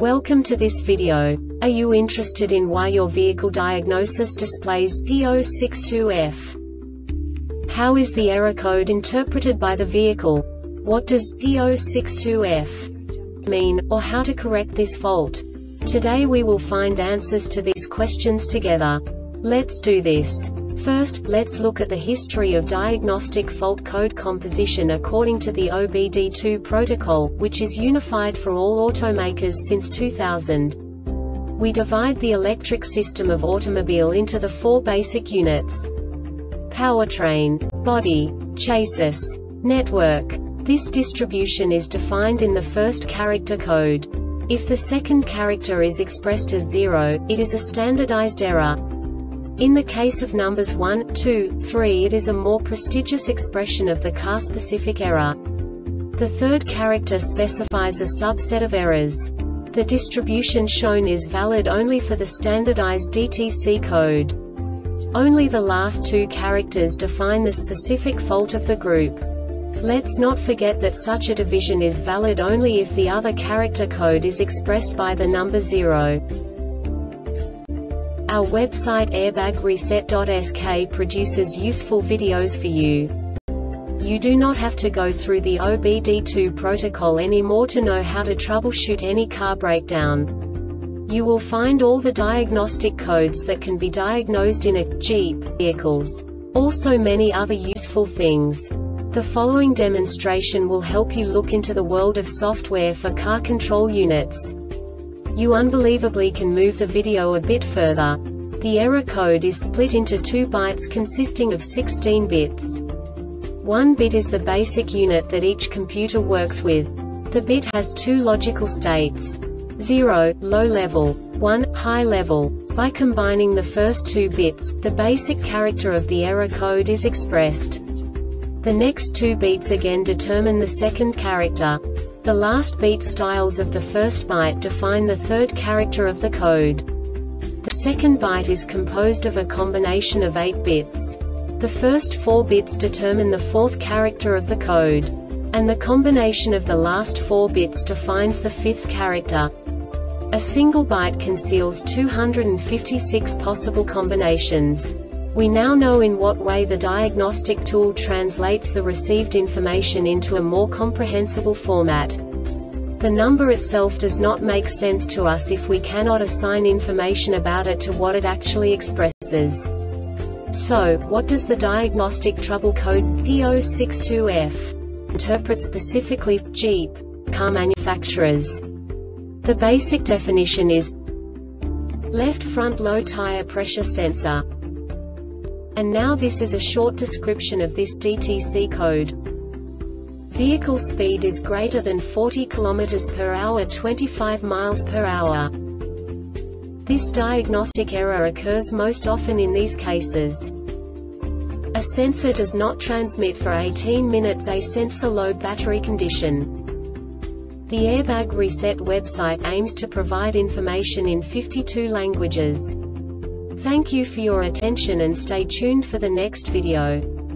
Welcome to this video. Are you interested in why your vehicle diagnosis displays P062F? How is the error code interpreted by the vehicle? What does P062F mean, or how to correct this fault? Today we will find answers to these questions together. Let's do this. First, let's look at the history of diagnostic fault code composition according to the OBD2 protocol, which is unified for all automakers since 2000. We divide the electric system of automobile into the four basic units: powertrain, body, chassis, network. This distribution is defined in the first character code. If the second character is expressed as 0, it is a standardized error. In the case of numbers 1, 2, 3, it is a more prestigious expression of the car-specific error. The third character specifies a subset of errors. The distribution shown is valid only for the standardized DTC code. Only the last two characters define the specific fault of the group. Let's not forget that such a division is valid only if the other character code is expressed by the number 0. Our website airbagreset.sk produces useful videos for you. You do not have to go through the OBD2 protocol anymore to know how to troubleshoot any car breakdown. You will find all the diagnostic codes that can be diagnosed in a Jeep vehicles. Also many other useful things. The following demonstration will help you look into the world of software for car control units. You unbelievably can move the video a bit further. The error code is split into 2 bytes consisting of 16 bits. 1 bit is the basic unit that each computer works with. The bit has 2 logical states: 0, low level, 1, high level. By combining the first 2 bits, the basic character of the error code is expressed. The next 2 beats again determine the second character. The last beat styles of the first byte define the third character of the code. The second byte is composed of a combination of 8 bits. The first 4 bits determine the fourth character of the code. And the combination of the last 4 bits defines the fifth character. A single byte conceals 256 possible combinations. We now know in what way the diagnostic tool translates the received information into a more comprehensible format. The number itself does not make sense to us if we cannot assign information about it to what it actually expresses. So, what does the diagnostic trouble code P062F interpret specifically for Jeep car manufacturers? The basic definition is left front low tire pressure sensor. And now this is a short description of this DTC code. Vehicle speed is greater than 40 km per hour, 25 miles per hour. This diagnostic error occurs most often in these cases: a sensor does not transmit for 18 minutes, a sensor low battery condition. The Airbag Reset website aims to provide information in 52 languages. Thank you for your attention and stay tuned for the next video.